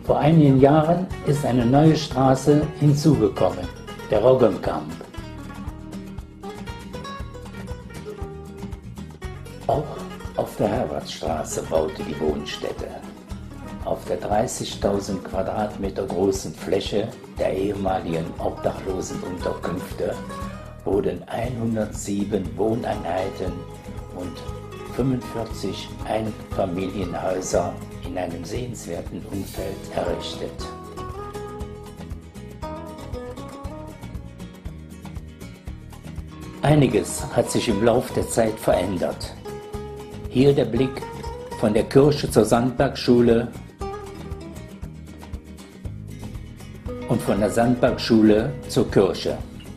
Speaker 1: Vor einigen Jahren ist eine neue Straße hinzugekommen, der Roggenkamp. Auch auf der Herbertstraße baute die Wohnstätte. Auf der dreißigtausend Quadratmeter großen Fläche der ehemaligen Obdachlosenunterkünfte wurden hundertsieben Wohneinheiten und fünfundvierzig Einfamilienhäuser in einem sehenswerten Umfeld errichtet. Einiges hat sich im Lauf der Zeit verändert. Hier der Blick von der Kirche zur Sandbergschule und von der Sandbergschule zur Kirche.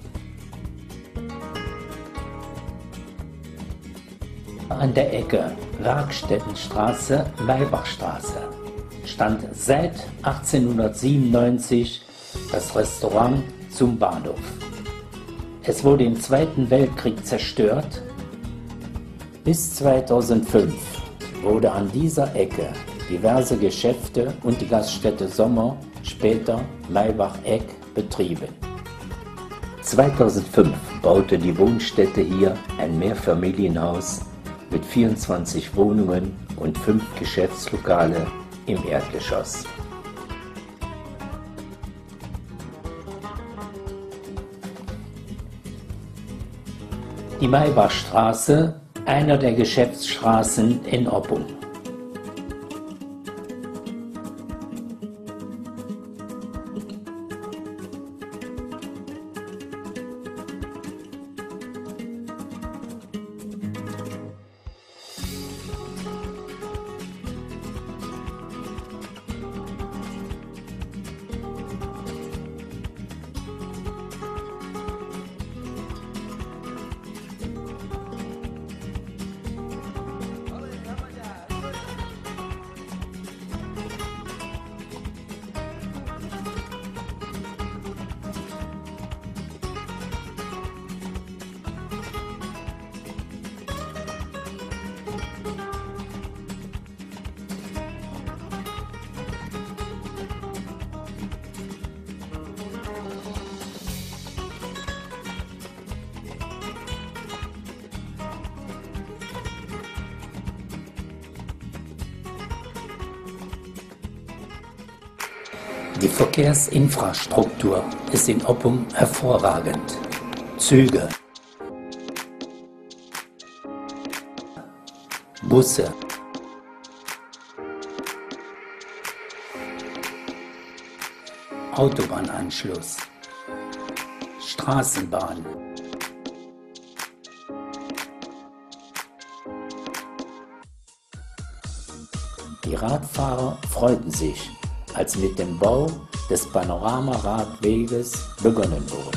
Speaker 1: An der Ecke Werkstättenstraße-Maybachstraße stand seit achtzehnhundertsiebenundneunzig das Restaurant Zum Bahnhof. Es wurde im Zweiten Weltkrieg zerstört. Bis zweitausendfünf wurde an dieser Ecke diverse Geschäfte und die Gaststätte Sommer, später Maybach-Eck, betrieben. zweitausendfünf baute die Wohnstätte hier ein Mehrfamilienhaus mit vierundzwanzig Wohnungen und fünf Geschäftslokale im Erdgeschoss. Die Maybachstraße, einer der Geschäftsstraßen in Oppum. Die Verkehrsinfrastruktur ist in Oppum hervorragend. Züge, Busse, Autobahnanschluss, Straßenbahn, die Radfahrer freuten sich, als mit dem Bau des Panoramaradweges begonnen wurde.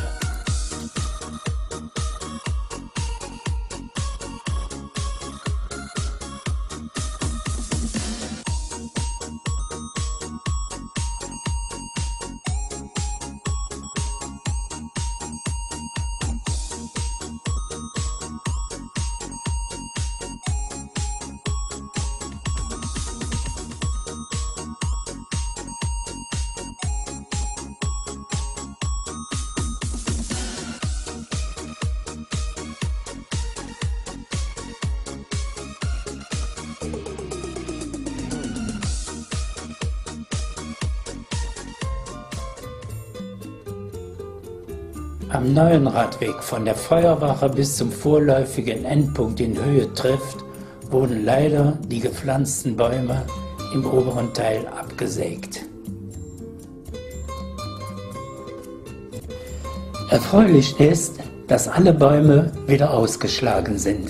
Speaker 1: Am neuen Radweg von der Feuerwache bis zum vorläufigen Endpunkt in Höhe trifft, wurden leider die gepflanzten Bäume im oberen Teil abgesägt. Erfreulich ist, dass alle Bäume wieder ausgeschlagen sind.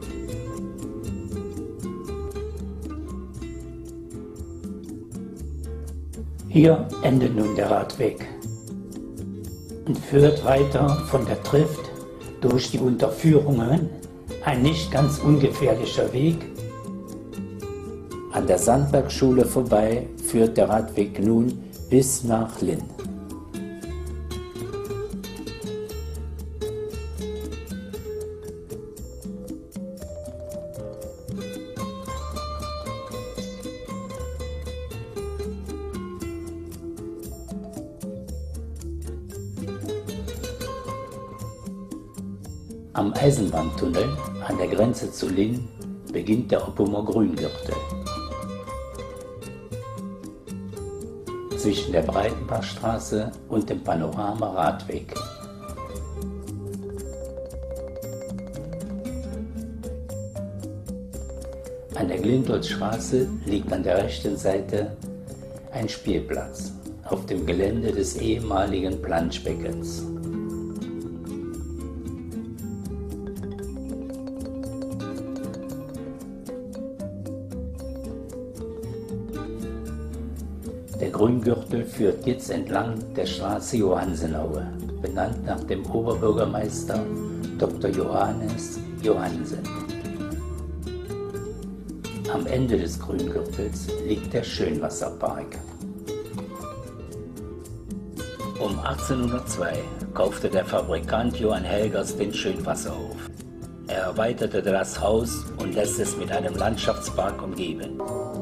Speaker 1: Hier endet nun der Radweg und führt weiter von der Trift durch die Unterführungen, ein nicht ganz ungefährlicher Weg. An der Sandbergschule vorbei führt der Radweg nun bis nach Linn. Am Eisenbahntunnel an der Grenze zu Linn beginnt der Oppumer Grüngürtel. Zwischen der Breitenbachstraße und dem Panorama-Radweg. An der Glindolzstraße liegt an der rechten Seite ein Spielplatz auf dem Gelände des ehemaligen Planschbeckens. Der Grüngürtel führt jetzt entlang der Straße Johannsenaue, benannt nach dem Oberbürgermeister Doktor Johannes Johannsen. Am Ende des Grüngürtels liegt der Schönwasserpark. Um achtzehnhundertzwei kaufte der Fabrikant Johann Helgers den Schönwasserhof. Er erweiterte das Haus und lässt es mit einem Landschaftspark umgeben.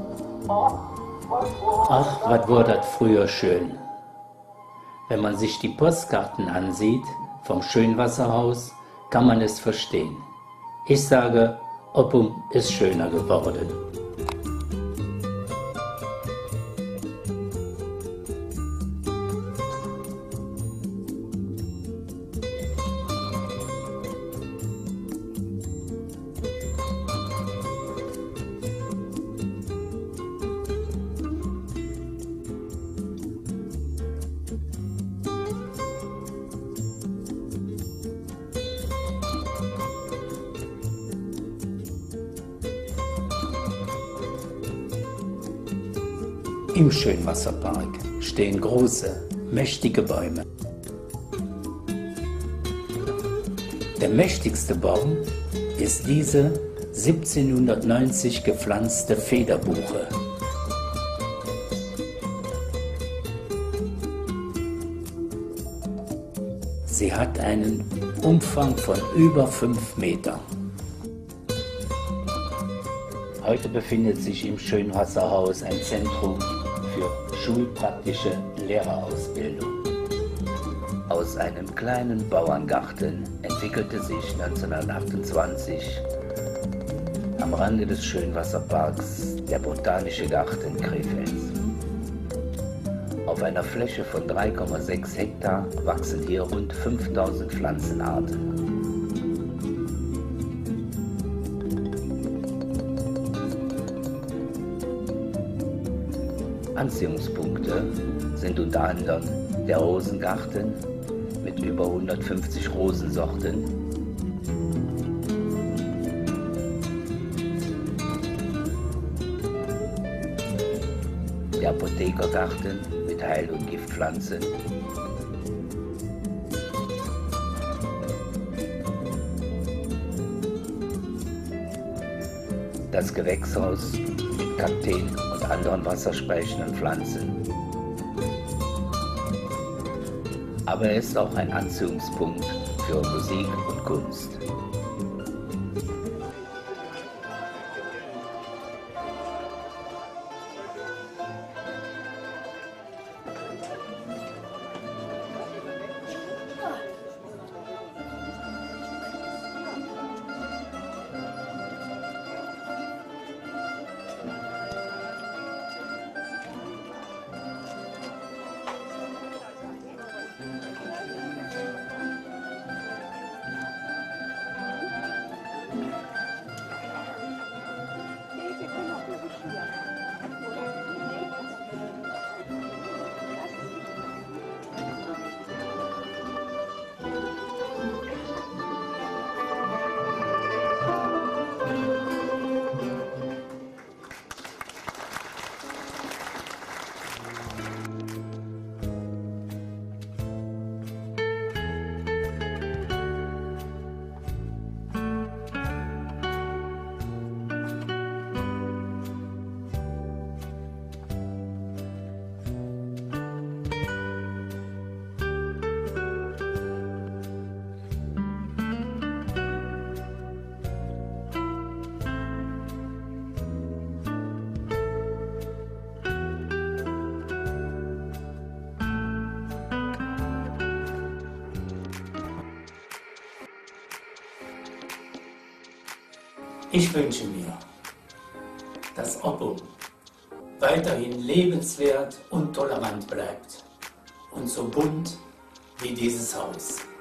Speaker 1: Ach, was war das früher schön. Wenn man sich die Postkarten ansieht vom Schönwasserhaus, kann man es verstehen. Ich sage, Oppum ist schöner geworden. Im Schönwasserpark stehen große, mächtige Bäume. Der mächtigste Baum ist diese siebzehnhundertneunzig gepflanzte Federbuche. Sie hat einen Umfang von über fünf Metern. Heute befindet sich im Schönwasserhaus ein Zentrum für schulpraktische Lehrerausbildung. Aus einem kleinen Bauerngarten entwickelte sich neunzehnhundertachtundzwanzig am Rande des Schönwasserparks der Botanische Garten Krefelds. Auf einer Fläche von drei Komma sechs Hektar wachsen hier rund fünftausend Pflanzenarten. Anziehungspunkte sind unter anderem der Rosengarten mit über hundertfünfzig Rosensorten, der Apothekergarten mit Heil- und Giftpflanzen, das Gewächshaus mit Kakteen und anderen wasserspeichernden Pflanzen. Aber er ist auch ein Anziehungspunkt für Musik und Kunst. Ich wünsche mir, dass Oppum weiterhin lebenswert und tolerant bleibt und so bunt wie dieses Haus.